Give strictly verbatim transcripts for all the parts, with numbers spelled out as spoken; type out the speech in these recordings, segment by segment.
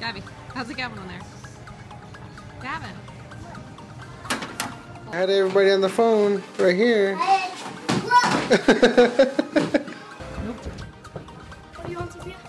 Gabby, how's it going on there? Gavin. I had everybody on the phone right here. Hey, look! Nope. What do you want, Sophia?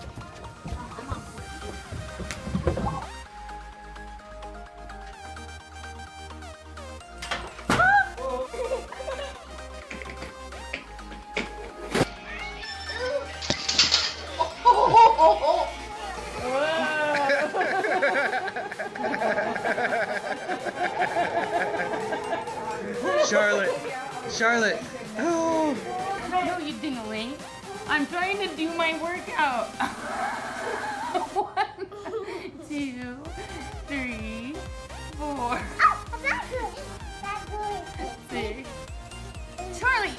Charlotte, Charlotte. Oh. No, you dingling. I'm trying to do my workout. One, two, three, four, Oh, that's good. That's good. six. Charlie.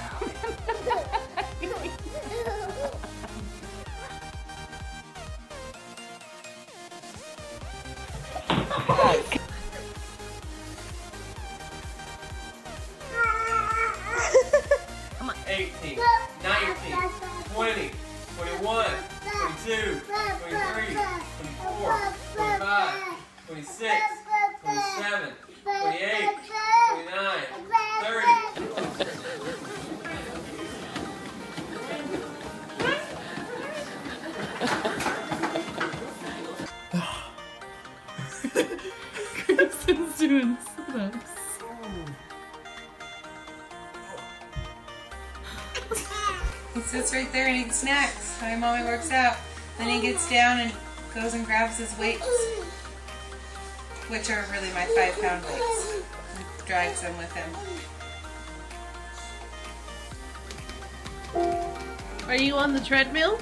eighteen, nineteen, twenty, twenty-one, twenty-two, twenty-three, twenty-four, twenty-five, twenty-six, twenty-seven, twenty-eight, twenty-nine, thirty. Kristen's doing sit-ups. He sits right there and eats snacks while mommy works out. Then he gets down and goes and grabs his weights, which are really my five pound weights, and drags them with him. Are you on the treadmill?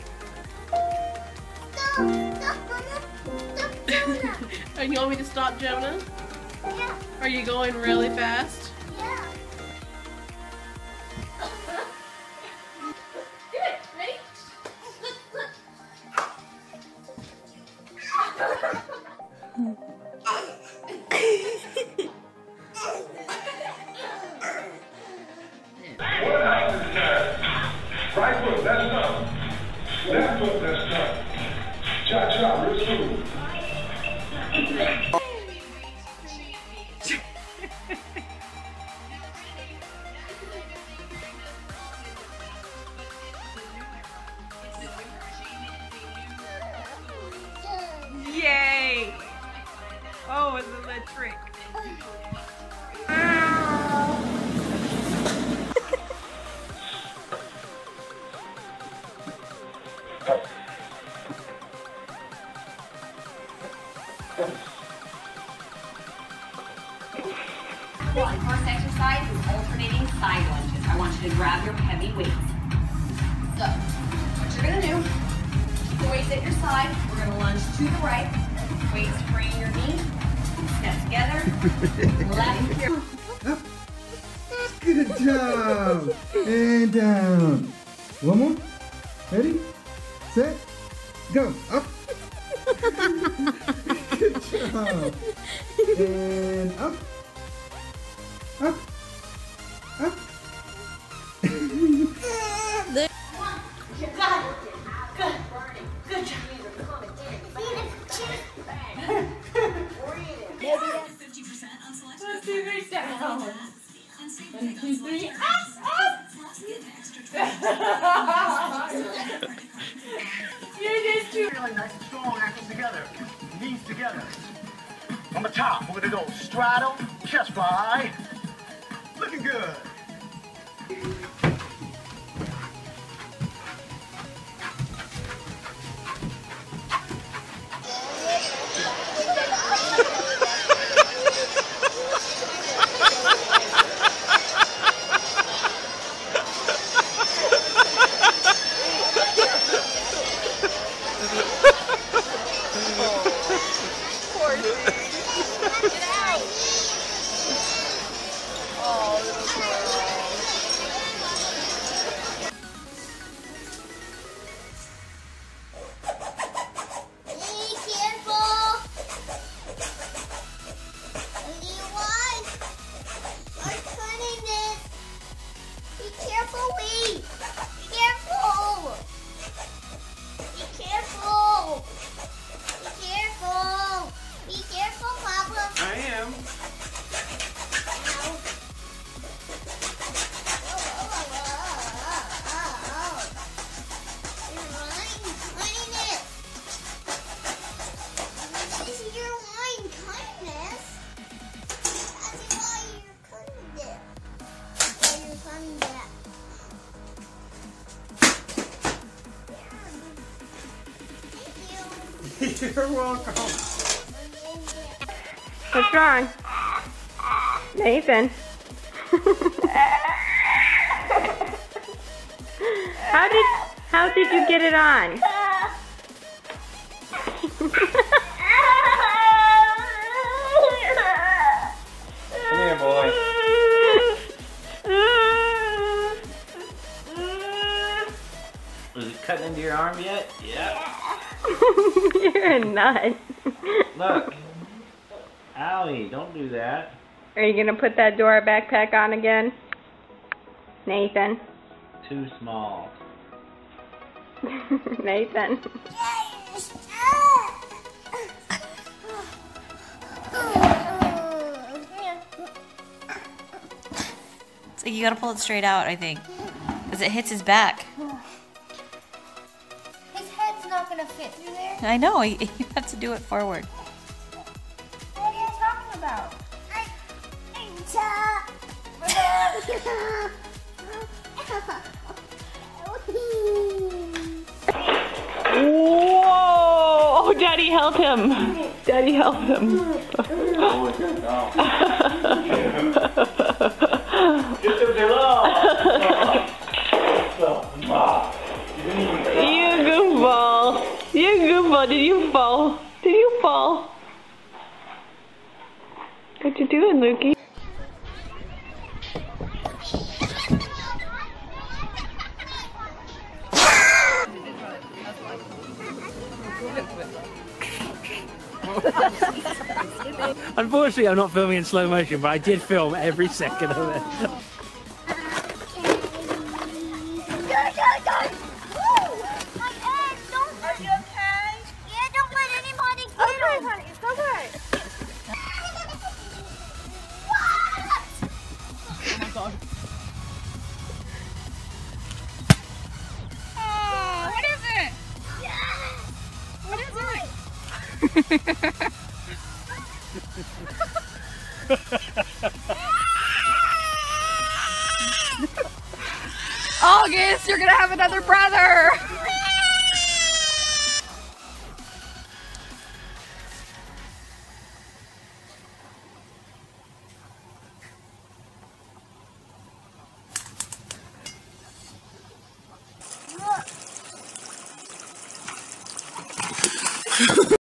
Are you want me to stop, Jonah? Yeah. Are you going really fast? Yeah. Right foot, that's up. Left foot, that's up. Cha cha, real smooth. Yay! Oh, isn't that trick? The first exercise is alternating side lunges. I want you to grab your heavy weights. So, what you're gonna do, keep the weights at your side. We're gonna lunge to the right. Weights frame your knee. Step together. Left here. Good job. And down. One more. Ready? Set. Go. Up. Good job. And up. Up. Up. You got it. Good. Good job. Let's do this down. One, two, three. You're just too. Really nice and strong, ankles together, knees together. On the top, we're gonna go straddle, chest fly. Looking good. You're welcome. What's wrong? Nathan. How did how did you get it on? Come here, boy. Was it cutting into your arm yet? Yeah. You're a nut. Look. Owie, don't do that. Are you gonna put that Dora backpack on again? Nathan. Too small. Nathan. It's like you gotta pull it straight out, I think. Because it hits his back. His head's not gonna fit through there. I know, you you have to do it forward. What are you talking about? Whoa! Daddy help him. Daddy help him. You goofball. You goofball. Did you fall? Did you fall? What you doing, Lukey? Unfortunately, I'm not filming in slow motion, but I did film every second of it. Are you okay? Yeah, don't let anybody get him. Okay, honey, it's okay. Oh my god. Oh, what is it? What is it? August, you're gonna have another brother!